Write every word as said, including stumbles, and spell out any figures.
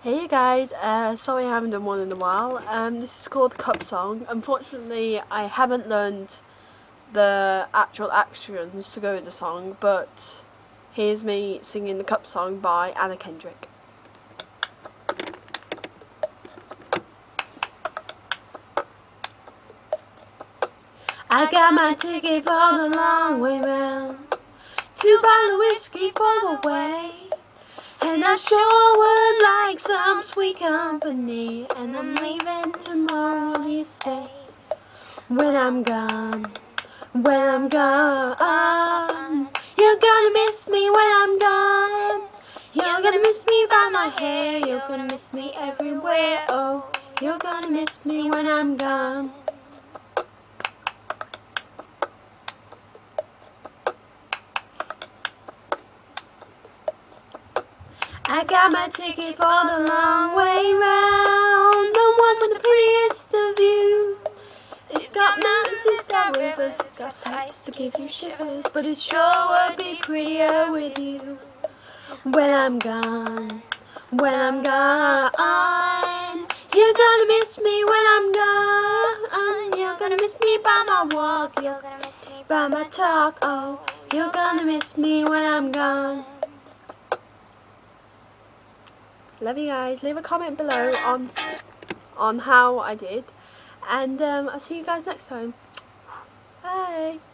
Hey you guys, uh, sorry I haven't done one in a while. Um, this is called Cup Song. Unfortunately, I haven't learned the actual actions to go with the song, but here's me singing the Cup Song by Anna Kendrick. I got my ticket for the long way round, two bottle of whiskey for the way. And I sure would like some sweet company, and I'm leaving tomorrow, you say. When I'm gone, when I'm gone, you're gonna miss me when I'm gone. You're gonna miss me by my hair, you're gonna miss me everywhere. Oh, you're gonna miss me when I'm gone. I got my ticket for the long way round, the one with the prettiest of views. It's got mountains, it's got rivers, it's got sights to give you shivers, but it sure would be prettier with you. When I'm gone, when I'm gone, you're gonna miss me when I'm gone. You're gonna miss me by my walk, you're gonna miss me by my talk. Oh, you're gonna miss me when I'm gone. Love you guys. Leave a comment below on on how I did, and um, I'll see you guys next time. Bye.